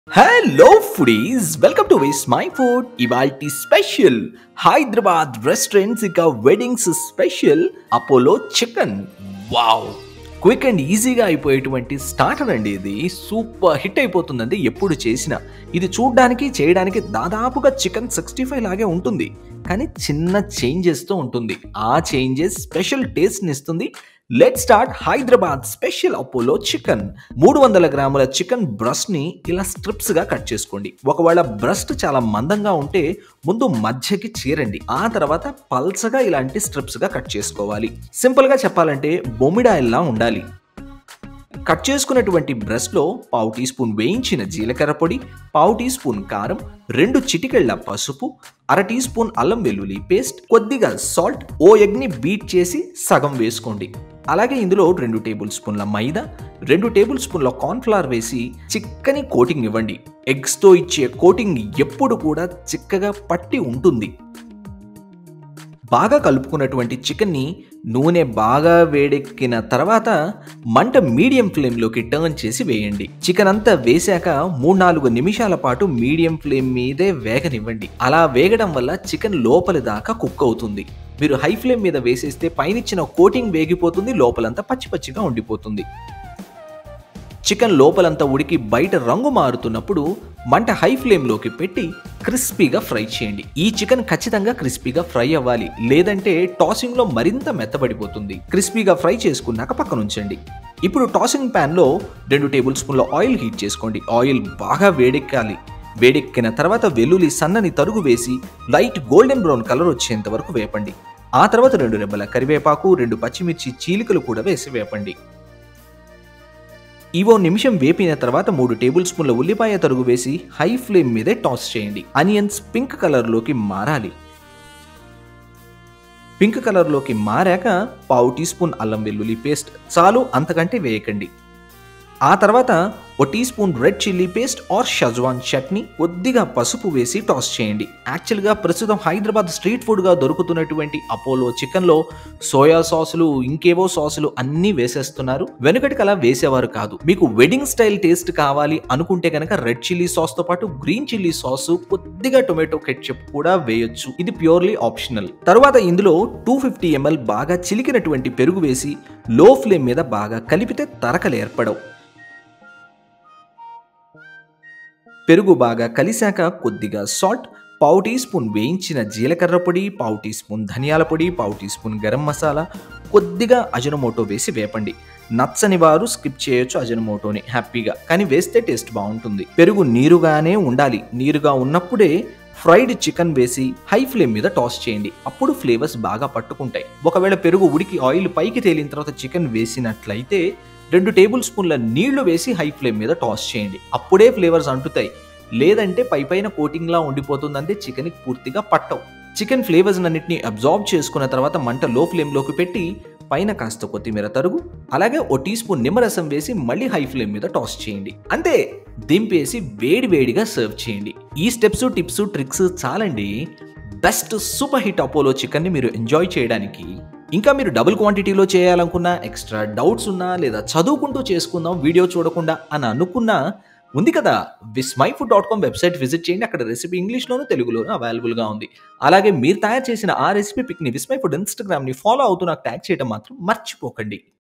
Hello foodies welcome to Vismai food ఇవాల్టి special Hyderabad restaurants ఇక weddings special Apollo chicken. Wow, quick and ఈజీగా అయిపోయేటువంటి starter అండి. ఇది సూపర్ హిట్ అయిపోతుందండి ఎప్పుడు చేసినా. ఇది చూడడానికి చేయడానికి దాదాపుగా చికెన్ 65 లాగే ఉంటుంది, కానీ చిన్న చేంజెస్తో ఉంటుంది. ఆ చేంజెస్ స్పెషల్ టేస్ట్ని ఇస్తుంది. Let start Hyderabad special Apollo chicken. 300 గ్రాముల చికెన్ బ్రెస్ట్ని ఇలా స్ట్రిప్స్గా కట్ చేసుకోండి. ఒకవేళ బ్రెస్ట్ చాలా మందంగా ఉంటే ముందు మధ్యకి చీరండి, ఆ తర్వాత పల్చగా ఇలాంటి స్ట్రిప్స్గా కట్ చేసుకోవాలి. సింపుల్గా చెప్పాలంటే బొమ్మిడాయిల్లా ఉండాలి. కట్ చేసుకున్నటువంటి బ్రెస్ట్లో పావు టీ స్పూన్ వేయించిన జీలకర్ర పొడి, పావు టీ స్పూన్ కారం, 2 చిటికెళ్ల పసుపు, అర టీ స్పూన్ అల్లం వెల్లుల్లి పేస్ట్, కొద్దిగా సాల్ట్, ఓ ఎగ్ని బీట్ చేసి సగం వేసుకోండి. అలాగే ఇందులో 2 టేబుల్ స్పూన్ల మైదా, 2 టేబుల్ స్పూన్ల కార్న్ఫ్లవర్ వేసి చిక్కని కోటింగ్ ఇవ్వండి. ఎగ్స్తో ఇచ్చే కోటింగ్ ఎప్పుడు కూడా చిక్కగా పట్టి ఉంటుంది. బాగా కలుపుకున్నటువంటి చికెన్ని నూనె బాగా వేడెక్కిన తర్వాత మంట మీడియం ఫ్లేమ్లోకి టర్న్ చేసి వేయండి. చికెన్ అంతా వేశాక 3-4 నిమిషాల పాటు మీడియం ఫ్లేమ్ మీదే వేగనివ్వండి. అలా వేగడం వల్ల చికెన్ లోపలి దాకా కుక్ అవుతుంది. మీరు హై ఫ్లేమ్ మీద వేసేస్తే పైనిచ్చిన కోటింగ్ వేగిపోతుంది, లోపలంతా పచ్చి పచ్చిగా ఉండిపోతుంది. చికెన్ లోపలంతా ఉడికి బయట రంగు మారుతున్నప్పుడు మంట హై ఫ్లేమ్లోకి పెట్టి క్రిస్పీగా ఫ్రై చేయండి. ఈ చికెన్ ఖచ్చితంగా క్రిస్పీగా ఫ్రై అవ్వాలి, లేదంటే టాసింగ్లో మరింత మెత్తబడిపోతుంది. క్రిస్పీగా ఫ్రై చేసుకున్నాక పక్కన ఉంచండి. ఇప్పుడు టాసింగ్ ప్యాన్లో 2 టేబుల్ స్పూన్ల ఆయిల్ హీట్ చేసుకోండి. ఆయిల్ బాగా వేడెక్కాలి. వేడెక్కిన తర్వాత వెల్లుల్లి సన్నని తరుగు వేసి లైట్ గోల్డెన్ బ్రౌన్ కలర్ వచ్చేంత వరకు వేపండి. ఆ తర్వాత 2 రెబ్బల కరివేపాకు, 2 పచ్చిమిర్చి చీలికలు కూడా వేసి వేపండి. ఇవో నిమిషం వేపిన తర్వాత 3 టేబుల్ స్పూన్ల ఉల్లిపాయ తరుగు వేసి హై ఫ్లేమ్ మీదే టాస్ చేయండి. ఆనియన్స్ పింక్ కలర్లోకి మారాలి. పింక్ కలర్లోకి మారాక పావు టీ స్పూన్ అల్లం వెల్లుల్లి పేస్ట్ చాలు, అంతకంటే వేయకండి. ఆ తర్వాత 1 teaspoon red chilli paste or Schezwan chutney, కొద్దిగా పసుపు వేసి టాస్ చేయండి. యాక్చువల్గా ప్రస్తుతం హైదరాబాద్ స్ట్రీట్ ఫుడ్గా దొరుకుతున్నటువంటి అపోలో చికెన్లో సోయా సాసులు, ఇంకేవో సాసులు అన్నీ వేసేస్తున్నారు. వెనుకటికి అలా వేసేవారు కాదు. మీకు వెడ్డింగ్ స్టైల్ టేస్ట్ కావాలి అనుకుంటే కనుక రెడ్ చిల్లీ సాస్తో పాటు గ్రీన్ చిల్లీ సాసు, కొద్దిగా టొమాటో కెట్చప్ కూడా వేయొచ్చు. ఇది ప్యూర్లీ ఆప్షనల్. తర్వాత ఇందులో 250 ml బాగా చిలికినటువంటి పెరుగు వేసి లో ఫ్లేమ్ మీద బాగా కలిపితే తరకలు ఏర్పడవు. పెరుగు బాగా కలిశాక కొద్దిగా సాల్ట్, పావు టీ స్పూన్ వేయించిన జీలకర్ర పొడి, పావు టీ స్పూన్ ధనియాల పొడి, పావు టీ స్పూన్ గరం మసాలా, కొద్దిగా అజినోమోటో వేసి వేపండి. నచ్చని వారు స్కిప్ చేయొచ్చు అజినోమోటోని హ్యాపీగా, కానీ వేస్తే టేస్ట్ బాగుంటుంది. పెరుగు నీరుగానే ఉండాలి. నీరుగా ఉన్నప్పుడే ఫ్రైడ్ చికెన్ వేసి హై ఫ్లేమ్ మీద టాస్ చేయండి. అప్పుడు ఫ్లేవర్స్ బాగా పట్టుకుంటాయి. ఒకవేళ పెరుగు ఉడికి ఆయిల్ పైకి తేలిన తర్వాత చికెన్ వేసినట్లయితే 2 టేబుల్ స్పూన్ల నీళ్లు వేసి హై ఫ్లేమ్ మీద టాస్ చేయండి. అప్పుడే ఫ్లేవర్స్ అంటుతాయి, లేదంటే పైపైన కోటింగ్లా ఉండిపోతుందంటే చికెన్కి పూర్తిగా పట్టవు. చికెన్ ఫ్లేవర్స్ అన్నిటిని అబ్జార్బ్ చేసుకున్న తర్వాత మంట లో ఫ్లేమ్లోకి పెట్టి పైన కాస్త కొత్తిమీర తరుగు, అలాగే 1 టీ స్పూన్ నిమ్మరసం వేసి మళ్ళీ హై ఫ్లేమ్ మీద టాస్ చేయండి. అంతే, దింపేసి వేడివేడిగా సర్వ్ చేయండి. ఈ స్టెప్స్, టిప్స్, ట్రిక్స్ చాలండి బెస్ట్ సూపర్ హిట్ అపోలో చికెన్ని మీరు ఎంజాయ్ చేయడానికి. ఇంకా మీరు డబుల్ క్వాంటిటీలో చేయాలనుకున్నా, ఎక్స్ట్రా డౌట్స్ ఉన్నా, లేదా చదువుకుంటూ చేసుకుందాం వీడియో చూడకుండా అని అనుకున్నా, ఉంది కదా vismyfood.com వెబ్సైట్ విజిట్ చేయండి. అక్కడ రెసిపీ ఇంగ్లీష్లోనూ తెలుగులోనూ అవైలబుల్గా ఉంది. అలాగే మీరు తయారు చేసిన ఆ రెసిపీ పిక్ని విస్మై ఫుడ్ ఇన్స్టాగ్రామ్ని ఫాలో అవుతూ నాకు ట్యాగ్ చేయడం మాత్రం మర్చిపోకండి.